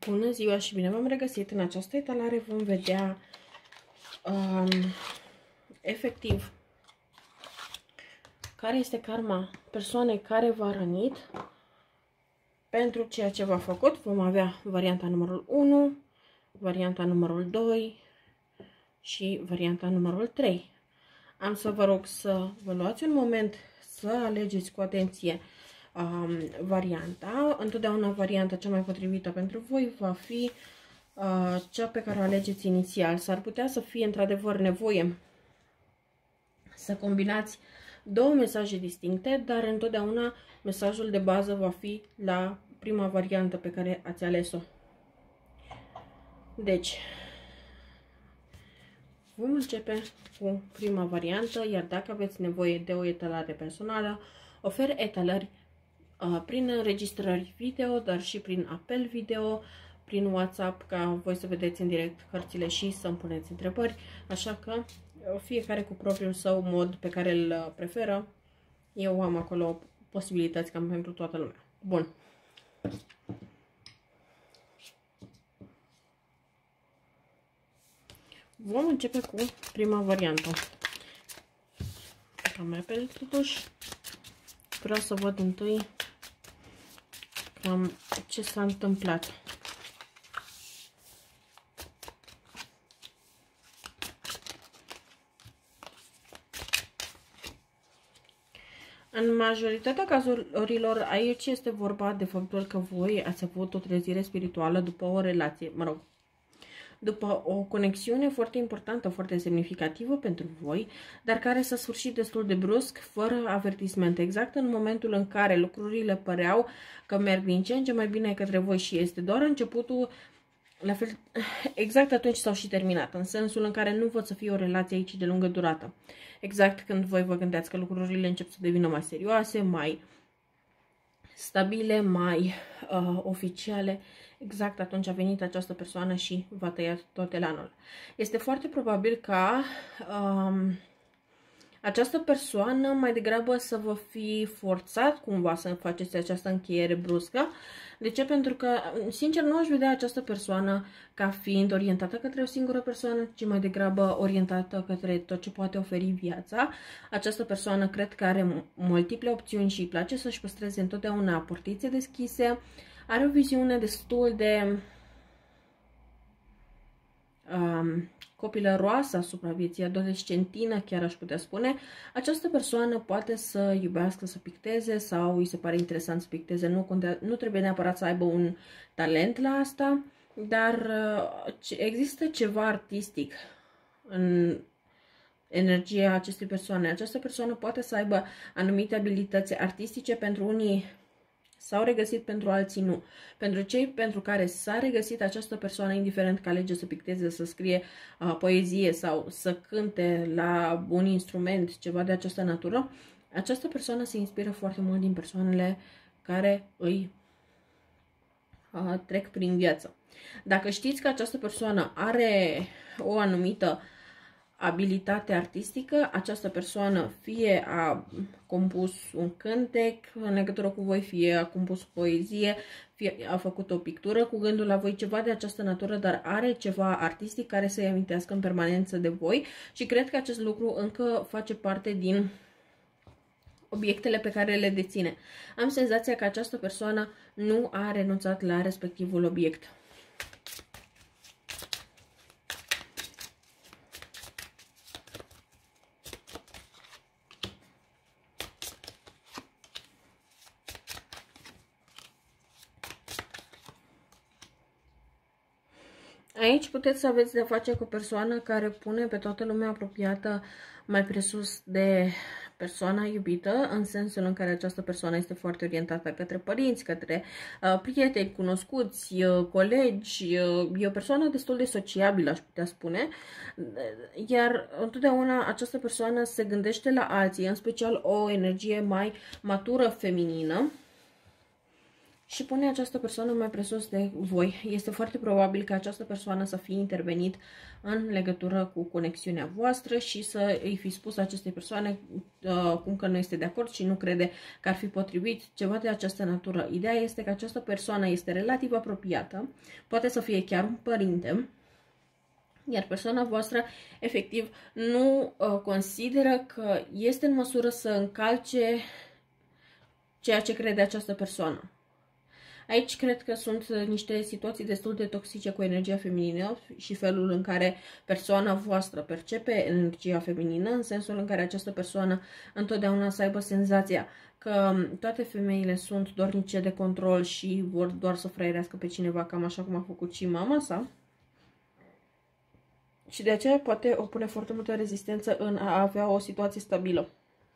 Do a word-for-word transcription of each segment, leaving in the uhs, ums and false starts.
Bună ziua și bine v-am regăsit! În această etalare vom vedea um, efectiv care este karma persoanei care v-a rănit pentru ceea ce v-a făcut. Vom avea varianta numărul unu, varianta numărul doi și varianta numărul trei. Am să vă rog să vă luați un moment să alegeți cu atenție um, varianta. Întotdeauna varianta cea mai potrivită pentru voi va fi uh, cea pe care o alegeți inițial. S-ar putea să fie într-adevăr nevoie să combinați două mesaje distincte, dar întotdeauna mesajul de bază va fi la prima variantă pe care ați ales-o. Deci, vom începe cu prima variantă, iar dacă aveți nevoie de o etalare personală, ofer etalări uh, prin înregistrări video, dar și prin apel video, prin WhatsApp, ca voi să vedeți în direct cărțile și să îmi puneți întrebări, așa că fiecare cu propriul său mod pe care îl preferă. Eu am acolo posibilități cam pentru toată lumea. Bun. Vom începe cu prima variantă. Am repede totuși. Vreau să văd întâi cam ce s-a întâmplat. În majoritatea cazurilor aici este vorba de faptul că voi ați avut o trezire spirituală după o relație, mă rog, după o conexiune foarte importantă, foarte semnificativă pentru voi, dar care s-a sfârșit destul de brusc, fără avertisment, exact în momentul în care lucrurile păreau că merg din ce în ce mai bine către voi și este doar începutul, la fel, exact atunci s-au și terminat, în sensul în care nu pot să fie o relație aici de lungă durată. Exact când voi vă gândeați că lucrurile încep să devină mai serioase, mai stabile, mai uh, oficiale, exact atunci a venit această persoană și v-a tăiat tot elanul. Este foarte probabil ca um, această persoană mai degrabă să vă fi forțat cumva să faceți această încheiere bruscă. De ce? Pentru că, sincer, nu aș vedea această persoană ca fiind orientată către o singură persoană, ci mai degrabă orientată către tot ce poate oferi viața. Această persoană cred că are multiple opțiuni și îi place să-și păstreze întotdeauna portițe deschise. Are o viziune destul de um, copilăroasă asupra vieții, adolescentină, chiar aș putea spune. Această persoană poate să iubească să picteze sau îi se pare interesant să picteze. Nu, contea, nu trebuie neapărat să aibă un talent la asta, dar uh, există ceva artistic în energia acestei persoane. Această persoană poate să aibă anumite abilități artistice, pentru unii s-au regăsit, pentru alții nu. Pentru cei pentru care s-a regăsit această persoană, indiferent că alege să picteze, să scrie uh, poezie sau să cânte la un instrument, ceva de această natură, această persoană se inspiră foarte mult din persoanele care îi uh, trec prin viață. Dacă știți că această persoană are o anumită abilitate artistică, această persoană fie a compus un cântec în legătură cu voi, fie a compus poezie, fie a făcut o pictură cu gândul la voi, ceva de această natură, dar are ceva artistic care să-i amintească în permanență de voi și cred că acest lucru încă face parte din obiectele pe care le deține. Am senzația că această persoană nu a renunțat la respectivul obiect. Aici puteți să aveți de-a face cu o persoană care pune pe toată lumea apropiată mai presus de persoana iubită, în sensul în care această persoană este foarte orientată către părinți, către uh, prieteni, cunoscuți, uh, colegi. Uh, e o persoană destul de sociabilă, aș putea spune, iar întotdeauna această persoană se gândește la alții, în special o energie mai matură feminină, și pune această persoană mai presus de voi. Este foarte probabil că această persoană să fie intervenit în legătură cu conexiunea voastră și să îi fi spus acestei persoane uh, cum că nu este de acord și nu crede că ar fi potrivit, ceva de această natură. Ideea este că această persoană este relativ apropiată, poate să fie chiar un părinte, iar persoana voastră efectiv nu uh, consideră că este în măsură să încalce ceea ce crede această persoană. Aici cred că sunt niște situații destul de toxice cu energia feminină și felul în care persoana voastră percepe energia feminină, în sensul în care această persoană întotdeauna să aibă senzația că toate femeile sunt dornice de control și vor doar să fraierească pe cineva, cam așa cum a făcut și mama sa. Și de aceea poate opune foarte multă rezistență în a avea o situație stabilă.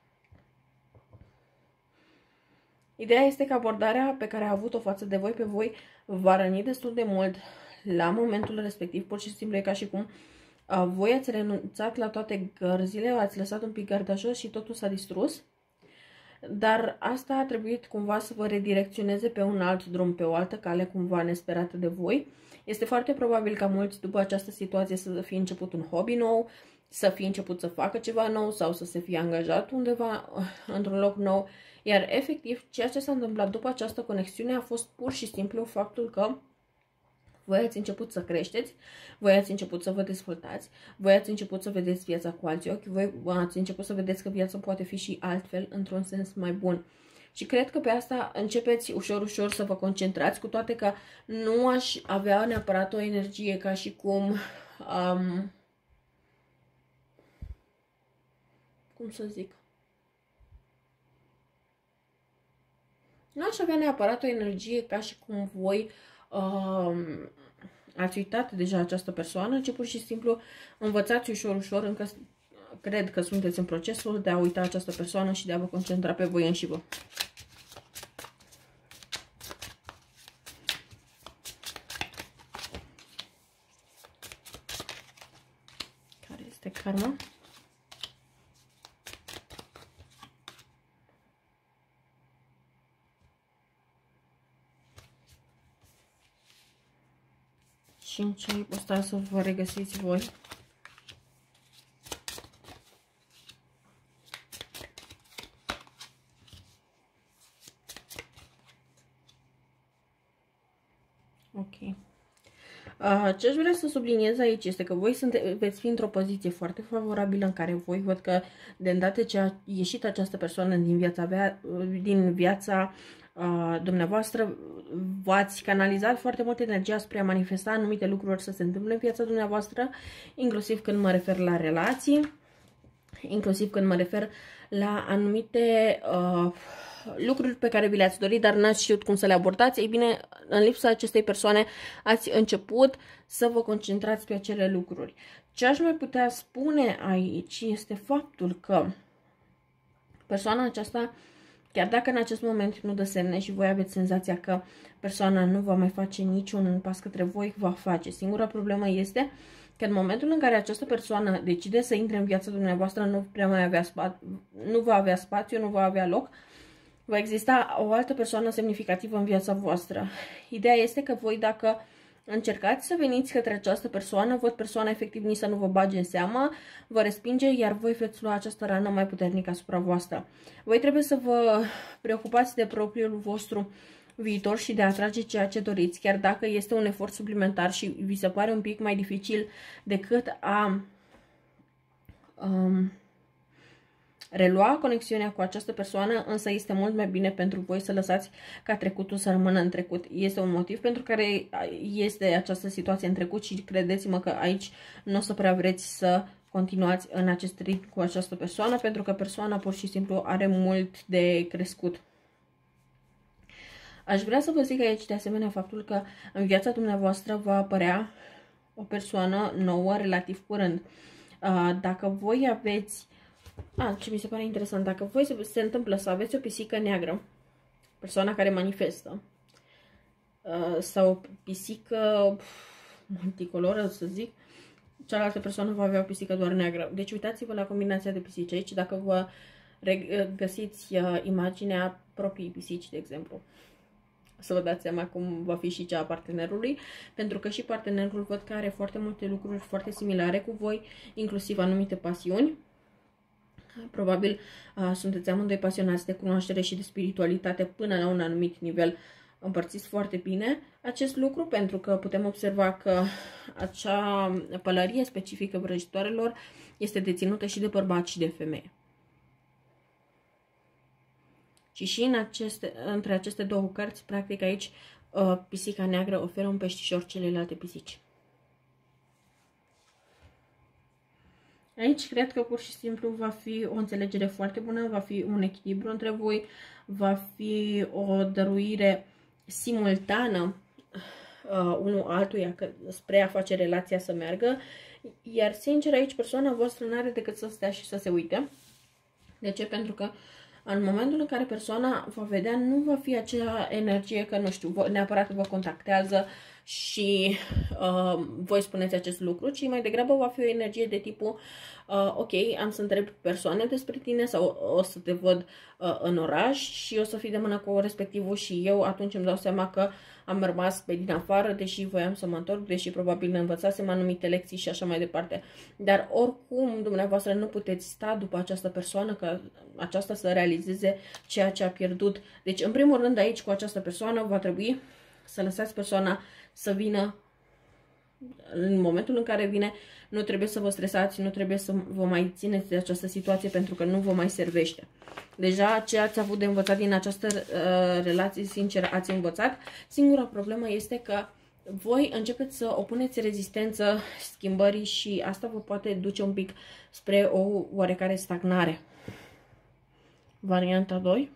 Ideea este că abordarea pe care a avut-o față de voi, pe voi, va răni destul de mult la momentul respectiv. Pur și simplu e ca și cum uh, voi ați renunțat la toate gărzile, ați lăsat un pic garda jos și totul s-a distrus. Dar asta a trebuit cumva să vă redirecționeze pe un alt drum, pe o altă cale cumva nesperată de voi. Este foarte probabil ca mulți după această situație să fie început un hobby nou, să fie început să facă ceva nou sau să se fie angajat undeva într-un loc nou. Iar efectiv, ceea ce s-a întâmplat după această conexiune a fost pur și simplu faptul că voi ați început să creșteți, voi ați început să vă dezvoltați, voi ați început să vedeți viața cu alți ochi, voi ați început să vedeți că viața poate fi și altfel, într-un sens mai bun. Și cred că pe asta începeți ușor, ușor să vă concentrați, cu toate că nu aș avea neapărat o energie ca și cum... Um, cum să zic... Nu aș avea neapărat o energie ca și cum voi um, ați uitat deja această persoană, ci pur și simplu învățați ușor, ușor, încă cred că sunteți în procesul de a uita această persoană și de a vă concentra pe voi înși vă. Care este karma? Și în ce ăsta să vă regăsiți voi. Ok. Ce aș vrea să subliniez aici este că voi sunte, veți fi într-o poziție foarte favorabilă în care voi văd că de îndată ce a ieșit această persoană din viața, din viața uh, dumneavoastră, v-ați canalizat foarte mult energia spre a manifesta anumite lucruri să se întâmple în viața dumneavoastră, inclusiv când mă refer la relații, inclusiv când mă refer la anumite uh, lucruri pe care vi le-ați dorit, dar n-ați știut cum să le abordați. Ei bine, în lipsa acestei persoane ați început să vă concentrați pe acele lucruri. Ce aș mai putea spune aici este faptul că persoana aceasta, chiar dacă în acest moment nu dă semne și voi aveți senzația că persoana nu va mai face niciun pas către voi, va face. Singura problemă este că în momentul în care această persoană decide să intre în viața dumneavoastră, nu prea mai avea spațiu, nu va avea spațiu, nu va avea loc, va exista o altă persoană semnificativă în viața voastră. Ideea este că voi, dacă încercați să veniți către această persoană, văd persoana efectiv nici să nu vă bage în seamă, vă respinge, iar voi veți lua această rană mai puternică asupra voastră. Voi trebuie să vă preocupați de propriul vostru viitor și de a atrage ceea ce doriți, chiar dacă este un efort suplimentar și vi se pare un pic mai dificil decât a um, relua conexiunea cu această persoană, însă este mult mai bine pentru voi să lăsați ca trecutul să rămână în trecut. Este un motiv pentru care este această situație în trecut și credeți-mă că aici nu o să prea vreți să continuați în acest ritm cu această persoană, pentru că persoana pur și simplu are mult de crescut. Aș vrea să vă zic aici de asemenea faptul că în viața dumneavoastră va apărea o persoană nouă relativ curând. Dacă voi aveți... A, ce mi se pare interesant, dacă voi se, se întâmplă să aveți o pisică neagră, persoana care manifestă, sau o pisică multicoloră, să zic, cealaltă persoană va avea o pisică doar neagră. Deci uitați-vă la combinația de pisici aici, dacă vă găsiți imaginea propriei pisici, de exemplu. să vă dați seama cum va fi și cea a partenerului, pentru că și partenerul văd că are foarte multe lucruri foarte similare cu voi, inclusiv anumite pasiuni. Probabil uh, sunteți amândoi pasionați de cunoaștere și de spiritualitate până la un anumit nivel, împărțiți foarte bine acest lucru, pentru că putem observa că acea pălărie specifică vrăjitoarelor este deținută și de bărbat și de femeie. Și și în aceste, între aceste două cărți, practic aici, uh, pisica neagră oferă un peștișor celelalte pisici. Aici cred că pur și simplu va fi o înțelegere foarte bună, va fi un echilibru între voi, va fi o dăruire simultană uh, unul altuia că, spre a face relația să meargă, iar sincer aici persoana voastră nu are decât să stea și să se uite. De ce? Pentru că în momentul în care persoana va vedea, nu va fi acea energie că, nu știu, neapărat vă contactează și uh, voi spuneți acest lucru, ci mai degrabă va fi o energie de tipul uh, ok, am să întreb persoane despre tine sau o să te văd uh, în oraș și o să fii de mână cu respectivul și eu atunci îmi dau seama că am rămas pe din afară, deși voiam să mă întorc, deși probabil ne învățasem anumite lecții și așa mai departe. Dar oricum dumneavoastră nu puteți sta după această persoană ca aceasta să realizeze ceea ce a pierdut. Deci în primul rând aici cu această persoană va trebui să lăsați persoana să vină în momentul în care vine. Nu trebuie să vă stresați, nu trebuie să vă mai țineți de această situație pentru că nu vă mai servește. Deja ce ați avut de învățat din această uh, relație, sincer, ați învățat. Singura problemă este că voi începeți să opuneți rezistență schimbării și asta vă poate duce un pic spre o oarecare stagnare. Varianta doi.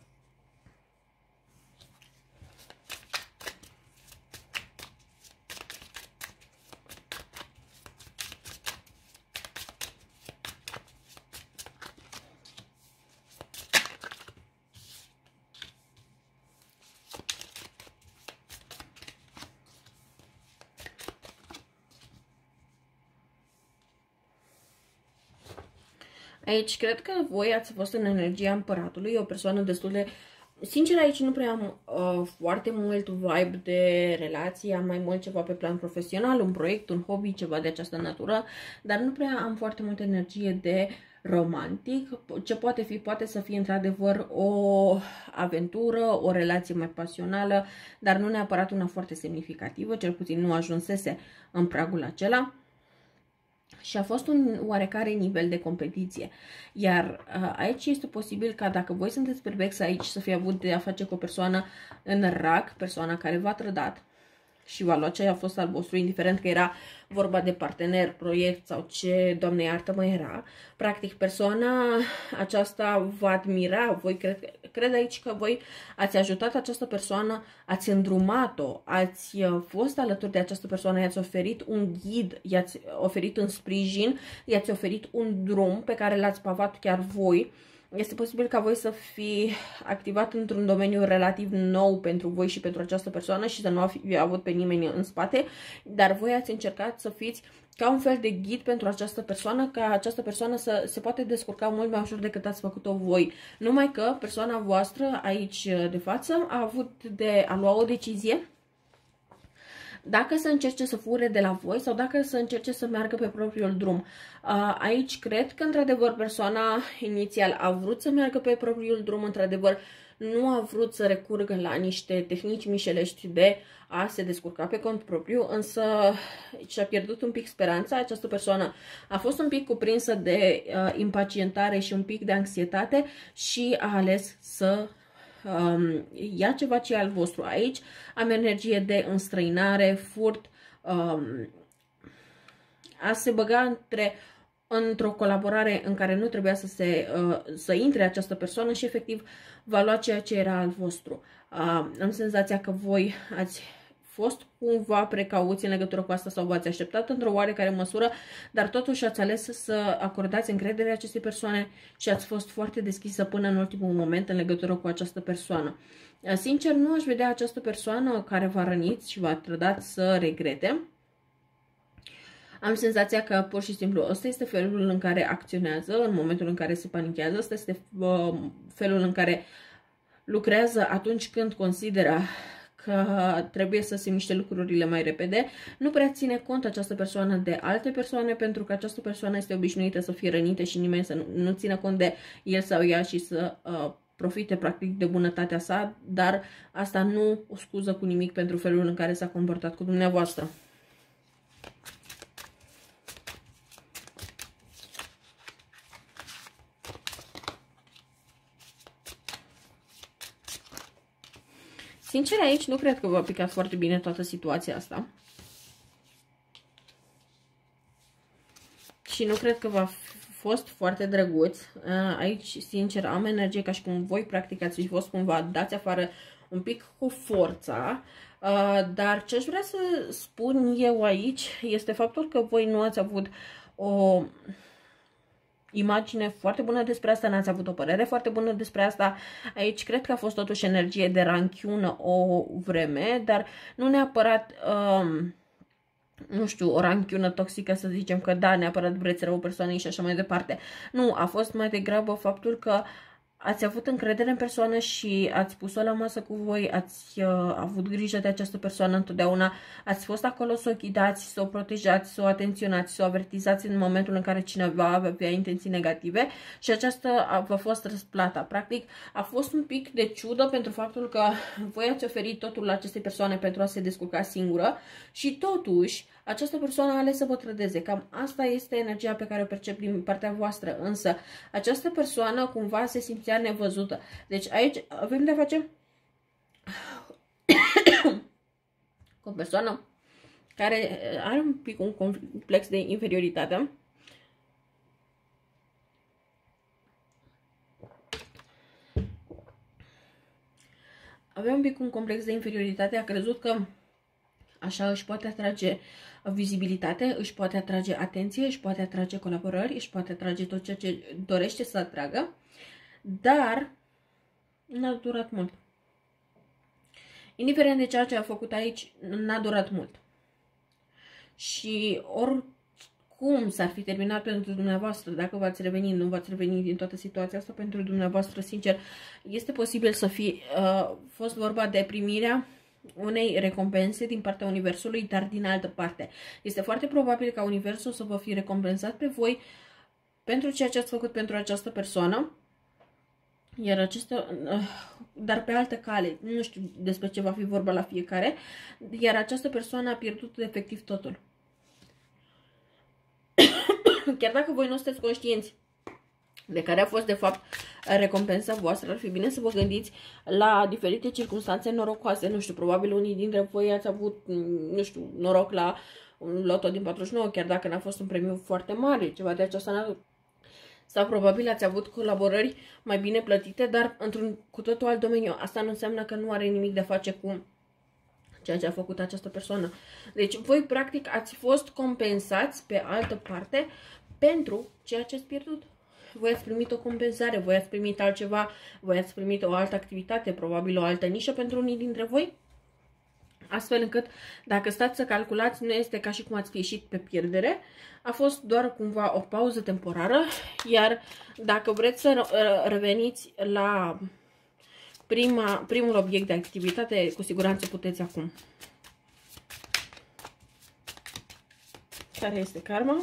Aici cred că voi ați fost în energia împăratului, o persoană destul de... Sincer, aici nu prea am uh, foarte mult vibe de relație, am mai mult ceva pe plan profesional, un proiect, un hobby, ceva de această natură, dar nu prea am foarte multă energie de romantic. Ce poate fi, poate să fie într-adevăr o aventură, o relație mai pasională, dar nu neapărat una foarte semnificativă, cel puțin nu ajunsese în pragul acela. Și a fost un oarecare nivel de competiție. Iar uh, aici este posibil ca dacă voi sunteți pervex aici să fie avut de a face cu o persoană în rac, persoana care v-a trădat și v-a luat ce a fost al vostru, indiferent că era vorba de partener, proiect sau ce, Doamne iartă mă, era. Practic persoana aceasta vă admira, voi cred, cred aici că voi ați ajutat această persoană, ați îndrumat-o, ați fost alături de această persoană, i-ați oferit un ghid, i-ați oferit un sprijin, i-ați oferit un drum pe care l-ați pavat chiar voi. Este posibil ca voi să fi activat într-un domeniu relativ nou pentru voi și pentru această persoană și să nu fi avut pe nimeni în spate, dar voi ați încercat să fiți ca un fel de ghid pentru această persoană, ca această persoană să se poate descurca mult mai ușor decât ați făcut-o voi. Numai că persoana voastră aici de față a avut de a lua o decizie dacă să încerce să fure de la voi sau dacă să încerce să meargă pe propriul drum. Aici cred că, într-adevăr, persoana inițial a vrut să meargă pe propriul drum, într-adevăr, nu a vrut să recurgă la niște tehnici mișelești de a se descurca pe cont propriu, însă și-a pierdut un pic speranța. Această persoană a fost un pic cuprinsă de uh, impacientare și un pic de anxietate și a ales să Um, ia ceva ce e al vostru. Aici am energie de înstrăinare, furt, um, a se băga între, într-o colaborare în care nu trebuia să, se, uh, să intre această persoană și efectiv va lua ceea ce era al vostru. Uh, am senzația că voi ați fost cumva precauți în legătură cu asta sau v-ați așteptat într-o oarecare măsură, dar totuși ați ales să acordați încredere acestei persoane și ați fost foarte deschisă până în ultimul moment în legătură cu această persoană. Sincer, nu aș vedea această persoană care v-a rănit și v-a trădat să regrete. Am senzația că pur și simplu ăsta este felul în care acționează în momentul în care se panichează, ăsta este uh, felul în care lucrează atunci când consideră că trebuie să se miște lucrurile mai repede. Nu prea ține cont această persoană de alte persoane, pentru că această persoană este obișnuită să fie rănită și nimeni să nu, nu țină cont de el sau ea și să uh, profite practic de bunătatea sa, dar asta nu o scuză cu nimic pentru felul în care s-a comportat cu dumneavoastră. Sincer, aici nu cred că v-a picat foarte bine toată situația asta. Și nu cred că v-a fost foarte drăguț. Aici, sincer, am energie ca și cum voi, practic, ați fi fost cumva dați afară un pic cu forța. Dar ce aș vrea să spun eu aici este faptul că voi nu ați avut o imagine foarte bună despre asta, n-ați avut o părere foarte bună despre asta. Aici cred că a fost totuși energie de ranchiună o vreme, dar nu neapărat, um, nu știu, o ranchiună toxică, să zicem că da, neapărat vreți rău persoanei și așa mai departe. Nu, a fost mai degrabă faptul că ați avut încredere în persoană și ați pus-o la masă cu voi, ați uh, avut grijă de această persoană întotdeauna, ați fost acolo să o ghidați, să o protejați, să o atenționați, să o avertizați în momentul în care cineva avea intenții negative și aceasta v-a fost răsplata. Practic, a fost un pic de ciudă pentru faptul că voi ați oferit totul la aceste persoane pentru a se descurca singură și totuși această persoană a ales să vă trădeze. Cam asta este energia pe care o percep din partea voastră, însă această persoană cumva se simțea nevăzută. Deci aici avem de-a face cu o persoană care are un pic un complex de inferioritate. Avea un pic un complex de inferioritate, a crezut că așa își poate atrage vizibilitate, își poate atrage atenție, își poate atrage colaborări, își poate atrage tot ceea ce dorește să atragă, dar n-a durat mult. Indiferent de ceea ce a făcut aici, n-a durat mult. Și oricum s-ar fi terminat pentru dumneavoastră, dacă v-ați revenit, nu v-ați revenit din toată situația asta, pentru dumneavoastră, sincer, este posibil să fi uh, fost vorba de primirea unei recompense din partea Universului, dar din altă parte. Este foarte probabil ca Universul să vă fi recompensat pe voi pentru ceea ce ați făcut pentru această persoană, iar acesta, dar pe altă cale, nu știu despre ce va fi vorba la fiecare, iar această persoană a pierdut efectiv totul. Chiar dacă voi nu sunteți conștienți de care a fost de fapt recompensa voastră, ar fi bine să vă gândiți la diferite circunstanțe norocoase. Nu știu, probabil unii dintre voi ați avut, nu știu, noroc la un loto din patruzeci și nouă, chiar dacă n-a fost un premiu foarte mare, ceva de aceasta natură. Sau probabil ați avut colaborări mai bine plătite, dar într-un cu totul alt domeniu. Asta nu înseamnă că nu are nimic de a face cu ceea ce a făcut această persoană. Deci voi practic ați fost compensați pe altă parte pentru ceea ce ați pierdut. Voi ați primit o compensare, voi ați primit altceva, voi ați primit o altă activitate, probabil o altă nișă pentru unii dintre voi. Astfel încât, dacă stați să calculați, nu este ca și cum ați fi ieșit pe pierdere, a fost doar cumva o pauză temporară, iar dacă vreți să reveniți la prima, primul obiect de activitate, cu siguranță puteți acum. Care este karma?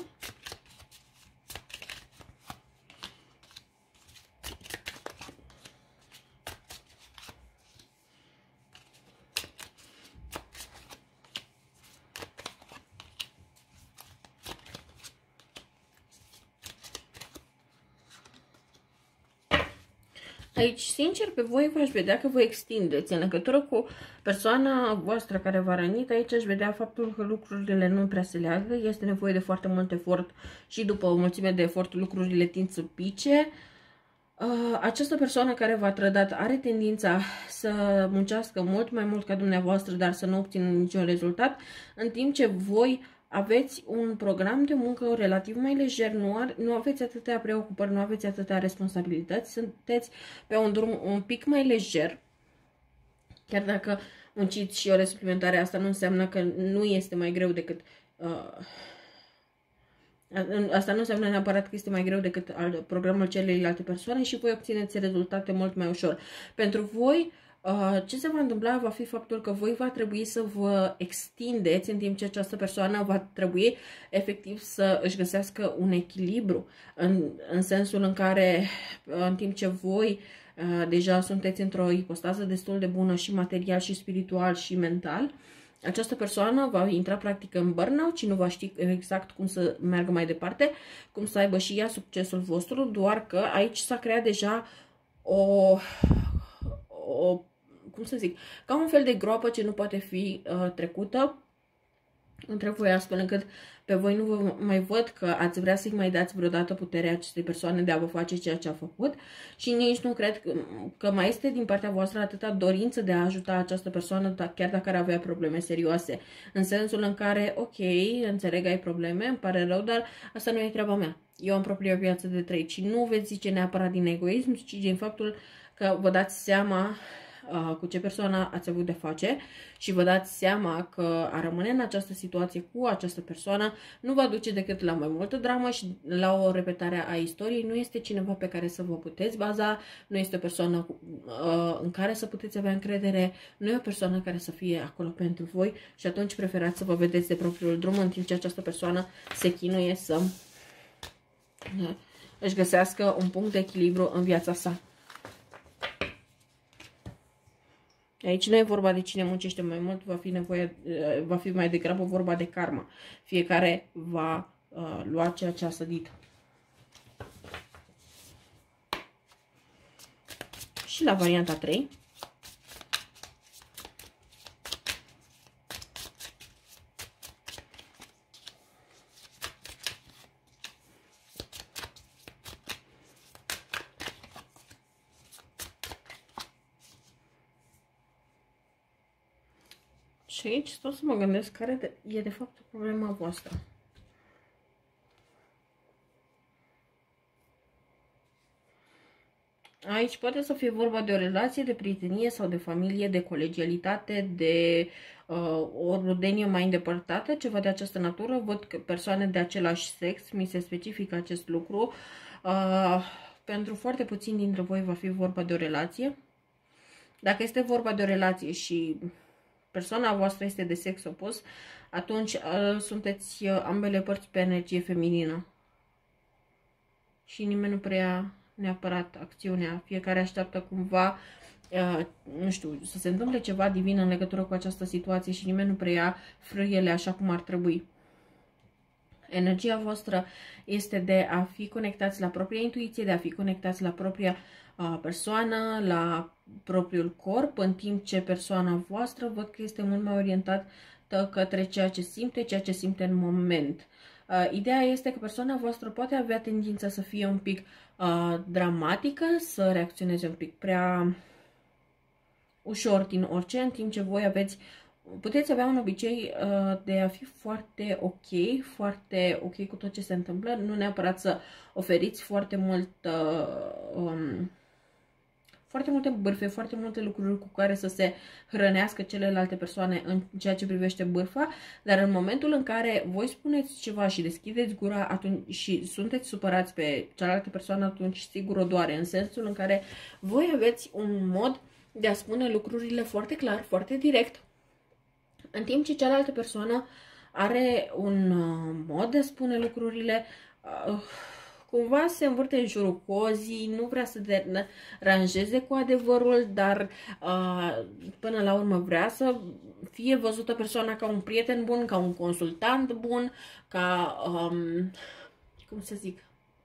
Aici, sincer, pe voi v-aș vedea că vă extindeți în legătură cu persoana voastră care v-a rănit. Aici aș vedea faptul că lucrurile nu prea se leagă, este nevoie de foarte mult efort și după o mulțime de efort lucrurile tind să pice. Această persoană care v-a trădat are tendința să muncească mult mai mult ca dumneavoastră, dar să nu obțină niciun rezultat, în timp ce voi aveți un program de muncă relativ mai lejer, nu, ar, nu aveți atâtea preocupări, nu aveți atâtea responsabilități, sunteți pe un drum un pic mai lejer. Chiar dacă munciți și ore suplimentare, asta nu înseamnă că nu este mai greu decât uh, Asta nu înseamnă neapărat că este mai greu decât programul celelalte persoane și voi obțineți rezultate mult mai ușor. Pentru voi, ce se va întâmpla va fi faptul că voi va trebui să vă extindeți, în timp ce această persoană va trebui efectiv să își găsească un echilibru, în, în sensul în care, în timp ce voi deja sunteți într-o ipostază destul de bună și material și spiritual și mental, această persoană va intra practic în burnout și nu va ști exact cum să meargă mai departe, cum să aibă și ea succesul vostru, doar că aici s-a creat deja o, o, cum să zic, ca un fel de groapă ce nu poate fi uh, trecută între voi, astfel încât pe voi nu vă mai văd că ați vrea să-i mai dați vreodată puterea acestei persoane de a vă face ceea ce a făcut și nici nu cred că, că mai este din partea voastră atâta dorință de a ajuta această persoană, chiar dacă ar avea probleme serioase. În sensul în care, ok, înțeleg, ai probleme, îmi pare rău, dar asta nu e treaba mea. Eu am propria viață de trăit și nu veți zice neapărat din egoism, ci din faptul că vă dați seama cu ce persoană ați avut de face și vă dați seama că a rămâne în această situație cu această persoană nu va duce decât la mai multă dramă și la o repetare a istoriei. Nu este cineva pe care să vă puteți baza, nu este o persoană uh, în care să puteți avea încredere, nu e o persoană care să fie acolo pentru voi și atunci preferați să vă vedeți de propriul drum, în timp ce această persoană se chinuie să uh, își găsească un punct de echilibru în viața sa. Aici nu e vorba de cine muncește mai mult, va fi, nevoie, va fi mai degrabă vorba de karma. Fiecare va uh, lua ceea ce a sădit. Și la varianta trei. Și aici stau să mă gândesc care de, e de fapt problema voastră. Aici poate să fie vorba de o relație de prietenie sau de familie, de colegialitate, de uh, o rudenie mai îndepărtată, ceva de această natură. Văd că persoane de același sex, mi se specifică acest lucru. Uh, pentru foarte puțini dintre voi va fi vorba de o relație. Dacă este vorba de o relație și persoana voastră este de sex opus, atunci uh, sunteți uh, ambele părți pe energie feminină. Și nimeni nu prea neapărat acțiunea. Fiecare așteaptă cumva, uh, nu știu, să se întâmple ceva divin în legătură cu această situație și nimeni nu preia frâiele așa cum ar trebui. Energia voastră este de a fi conectați la propria intuiție, de a fi conectați la propria uh, persoană, la propriul corp, în timp ce persoana voastră văd că este mult mai orientată către ceea ce simte, ceea ce simte în moment. Uh, ideea este că persoana voastră poate avea tendința să fie un pic uh, dramatică, să reacționeze un pic prea ușor din orice, în timp ce voi aveți, puteți avea un obicei uh, de a fi foarte ok, foarte ok cu tot ce se întâmplă, nu neapărat să oferiți foarte mult uh, um, foarte multe bârfe, foarte multe lucruri cu care să se hrănească celelalte persoane în ceea ce privește bârfa, dar în momentul în care voi spuneți ceva și deschideți gura atunci, și sunteți supărați pe cealaltă persoană, atunci sigur o doare, în sensul în care voi aveți un mod de a spune lucrurile foarte clar, foarte direct, în timp ce cealaltă persoană are un mod de a spune lucrurile uh, cumva se învârte în jurul cozii, nu vrea să deranjeze cu adevărul, dar uh, până la urmă vrea să fie văzută persoana ca un prieten bun, ca un consultant bun, ca, um, cum să zic,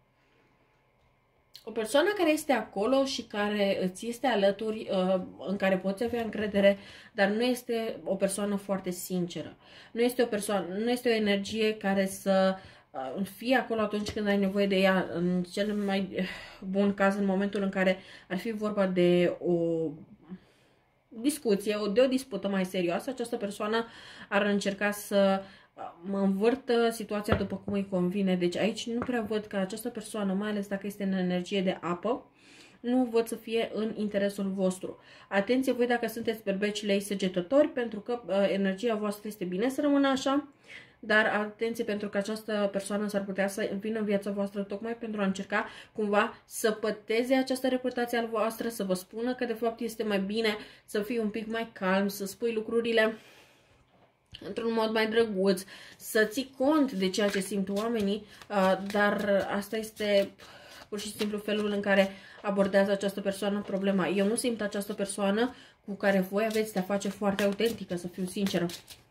o persoană care este acolo și care îți este alături, uh, în care poți avea încredere, dar nu este o persoană foarte sinceră. Nu este o persoană, nu este o energie care să fie acolo atunci când ai nevoie de ea, în cel mai bun caz, în momentul în care ar fi vorba de o discuție, de o dispută mai serioasă, această persoană ar încerca să mă învârtă situația după cum îi convine. Deci aici nu prea văd că această persoană, mai ales dacă este în energie de apă, nu văd să fie în interesul vostru. Atenție voi dacă sunteți berbeci lei săgetători, pentru că uh, energia voastră este bine să rămână așa, dar atenție pentru că această persoană s-ar putea să vină în viața voastră tocmai pentru a încerca cumva să păteze această reputație al voastră, să vă spună că de fapt este mai bine să fii un pic mai calm, să spui lucrurile într-un mod mai drăguț, să ții cont de ceea ce simt oamenii, dar asta este pur și simplu felul în care abordează această persoană problema. Eu nu simt această persoană cu care voi aveți de-a face foarte autentică, să fiu sinceră.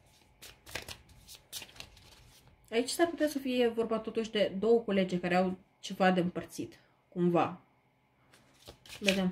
Aici s-ar putea să fie vorba totuși de două colegi care au ceva de împărțit, cumva. Vedem.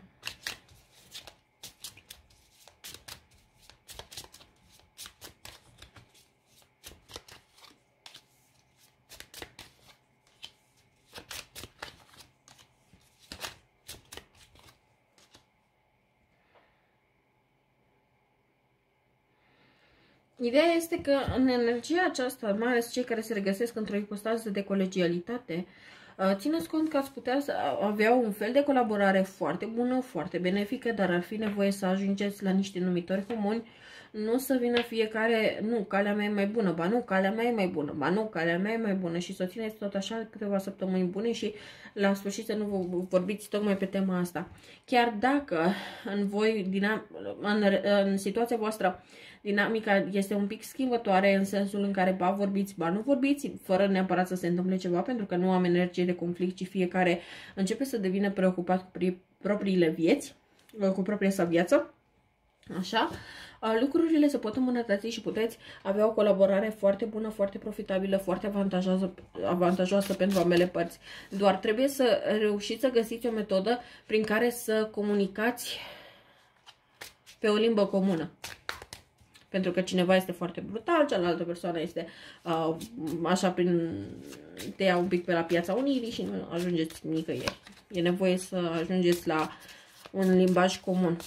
Ideea este că în energia aceasta, mai ales cei care se regăsesc într-o ipostază de colegialitate, țineți cont că ați putea avea un fel de colaborare foarte bună, foarte benefică, dar ar fi nevoie să ajungeți la niște numitori comuni, nu să vină fiecare, nu, calea mea e mai bună, ba nu, calea mea e mai bună, ba nu, calea mea e mai bună și să o țineți tot așa câteva săptămâni bune și la sfârșit să nu vă vorbiți tocmai pe tema asta. Chiar dacă în voi, în, în situația voastră, dinamica este un pic schimbătoare în sensul în care ba vorbiți, ba nu vorbiți, fără neapărat să se întâmple ceva, pentru că nu am energie de conflict, ci fiecare începe să devină preocupat cu propriile vieți, cu propria sa viață. Așa, lucrurile se pot îmbunătăți și puteți avea o colaborare foarte bună, foarte profitabilă, foarte avantajoasă, avantajoasă pentru ambele părți. Doar trebuie să reușiți să găsiți o metodă prin care să comunicați pe o limbă comună. Pentru că cineva este foarte brutal, cealaltă persoană este uh, așa prin te ia un pic pe la piața unirii și nu ajungeți nicăieri. E nevoie să ajungeți la un limbaj comun.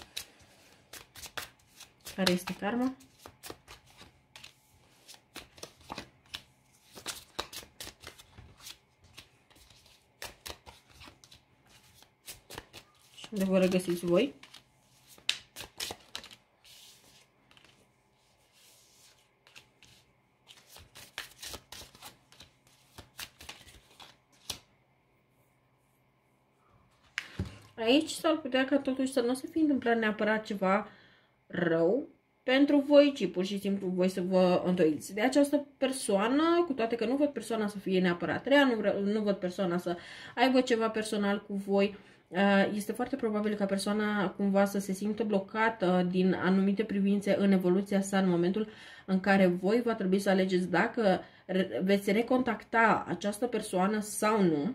Care este karma? Și unde vă regăsiți voi? Aici s-ar putea ca totuși să nu se fi întâmplat neapărat ceva rău pentru voi, ci pur și simplu voi să vă îndoiți de această persoană, cu toate că nu văd persoana să fie neapărat rea, nu, vreau, nu văd persoana să aibă ceva personal cu voi. Este foarte probabil ca persoana cumva să se simtă blocată din anumite privințe în evoluția sa în momentul în care voi va trebui să alegeți dacă veți recontacta această persoană sau nu.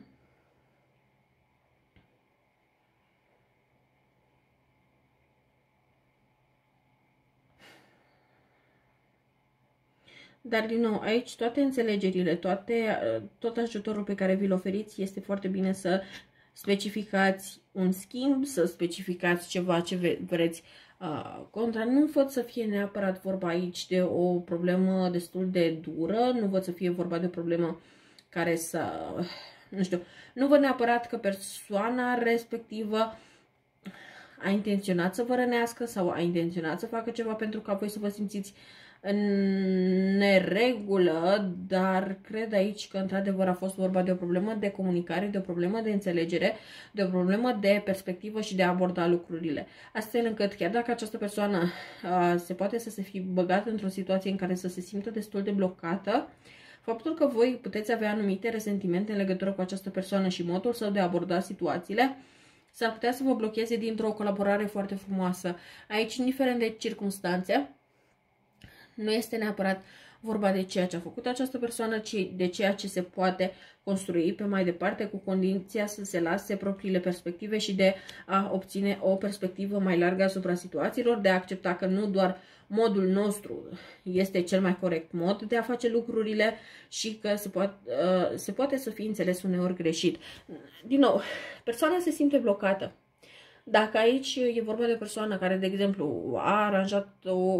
Dar, din nou, aici toate înțelegerile, toate, tot ajutorul pe care vi-l oferiți, este foarte bine să specificați un schimb, să specificați ceva ce vreți uh, contra. Nu văd să fie neapărat vorba aici de o problemă destul de dură, nu văd să fie vorba de o problemă care să, nu știu, nu văd neapărat că persoana respectivă a intenționat să vă rănească sau a intenționat să facă ceva pentru ca voi să vă simțiți în neregulă, dar cred aici că într-adevăr a fost vorba de o problemă de comunicare, de o problemă de înțelegere, de o problemă de perspectivă și de a aborda lucrurile. Astfel încât chiar dacă această persoană uh, se poate să se fi băgat într-o situație în care să se simtă destul de blocată, faptul că voi puteți avea anumite resentimente în legătură cu această persoană și modul său de a aborda situațiile, s-ar putea să vă blocheze dintr-o colaborare foarte frumoasă. Aici, indiferent de circunstanțe, nu este neapărat vorba de ceea ce a făcut această persoană, ci de ceea ce se poate construi pe mai departe, cu condiția să se lase propriile perspective și de a obține o perspectivă mai largă asupra situațiilor, de a accepta că nu doar modul nostru este cel mai corect mod de a face lucrurile și că se poate, se poate să fie înțeles uneori greșit. Din nou, persoana se simte blocată. Dacă aici e vorba de o persoană care, de exemplu, a aranjat o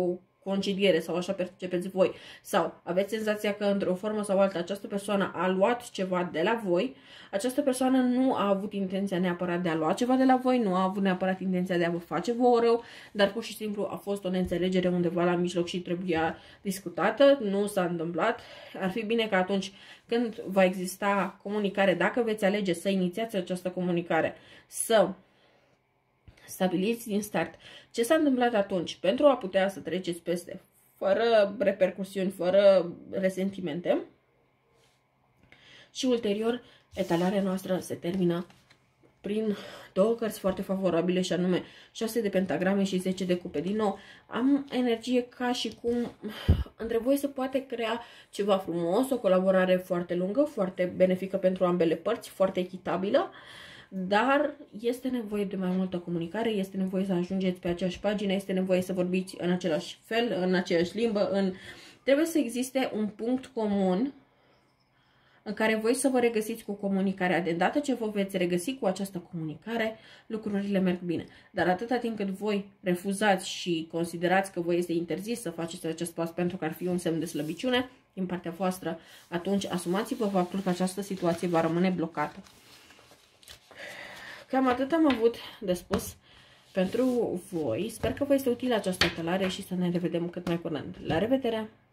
concediere sau așa percepeți voi, sau aveți senzația că într-o formă sau alta această persoană a luat ceva de la voi, această persoană nu a avut intenția neapărat de a lua ceva de la voi, nu a avut neapărat intenția de a vă face vouă rău, dar pur și simplu a fost o neînțelegere undeva la mijloc și trebuia discutată, nu s-a întâmplat. Ar fi bine că atunci când va exista comunicare, dacă veți alege să inițiați această comunicare, să stabiliți din start ce s-a întâmplat atunci pentru a putea să treceți peste, fără repercusiuni, fără resentimente. Și ulterior, etalarea noastră se termină prin două cărți foarte favorabile, și anume șase de pentagrame și zece de cupe. Din nou, am energie ca și cum între voi se poate crea ceva frumos, o colaborare foarte lungă, foarte benefică pentru ambele părți, foarte echitabilă, dar este nevoie de mai multă comunicare, este nevoie să ajungeți pe aceeași pagină, este nevoie să vorbiți în același fel, în aceeași limbă, în... trebuie să existe un punct comun în care voi să vă regăsiți cu comunicarea. De dată ce vă veți regăsi cu această comunicare, lucrurile merg bine. Dar atâta timp cât voi refuzați și considerați că vă este interzis să faceți acest pas pentru că ar fi un semn de slăbiciune din partea voastră, atunci asumați-vă faptul că această situație va rămâne blocată. Cam atât am avut de spus pentru voi. Sper că vă este utilă această etalare și să ne revedem cât mai curând. La revedere!